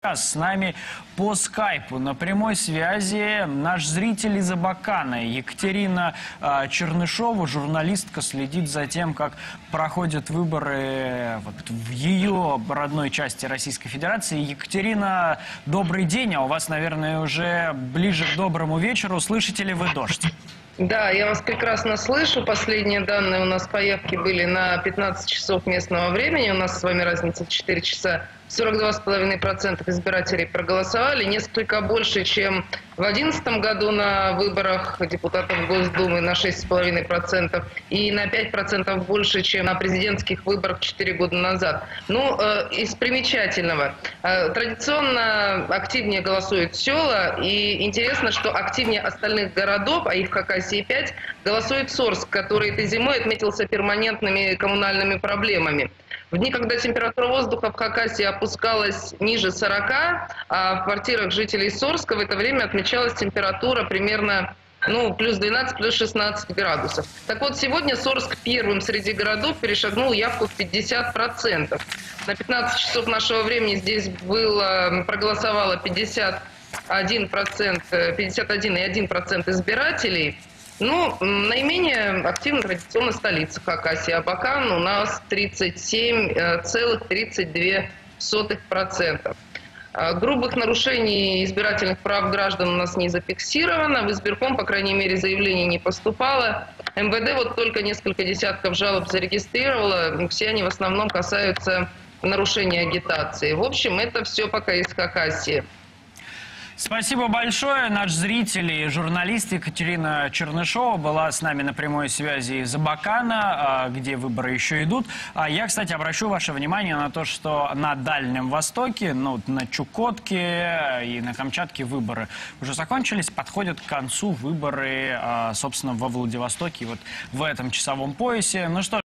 С нами по скайпу на прямой связи наш зритель из Абакана Екатерина Чернышова, журналистка, следит за тем, как проходят выборы в ее родной части Российской Федерации. Екатерина, добрый день, а у вас, наверное, уже ближе к доброму вечеру. Слышите ли вы дождь? Да, я вас прекрасно слышу. Последние данные у нас по явке были на 15 часов местного времени. У нас с вами разница в 4 часа. 42,5% избирателей проголосовали. Несколько больше, чем в 2011 году на выборах депутатов Госдумы на 6,5%. И на 5% больше, чем на президентских выборах 4 года назад. Ну, из примечательного. Традиционно активнее голосуют села. И интересно, что активнее остальных городов, а их в Хакасии 5, голосует Сорск, который этой зимой отметился перманентными коммунальными проблемами. В дни, когда температура воздуха в Хакасии опускалась ниже 40, а в квартирах жителей Сорска в это время отмечалась температура примерно плюс 12, плюс 16 градусов. Так вот, сегодня Сорск первым среди городов перешагнул явку в 50%. На 15 часов нашего времени здесь проголосовало 51,1% избирателей. Наименее активна традиционно столица Хакасии. Абакан у нас 37,32%. Грубых нарушений избирательных прав граждан у нас не зафиксировано. В избирком, по крайней мере, заявлений не поступало. МВД только несколько десятков жалоб зарегистрировало. Все они в основном касаются нарушения агитации. В общем, это все пока из Хакасии. Спасибо большое. Наш зритель и журналист Екатерина Чернышова была с нами на прямой связи из Абакана, где выборы еще идут. Я, кстати, обращу ваше внимание на то, что на Дальнем Востоке, на Чукотке и на Камчатке выборы уже закончились. Подходят к концу выборы, собственно, во Владивостоке, в этом часовом поясе. Ну что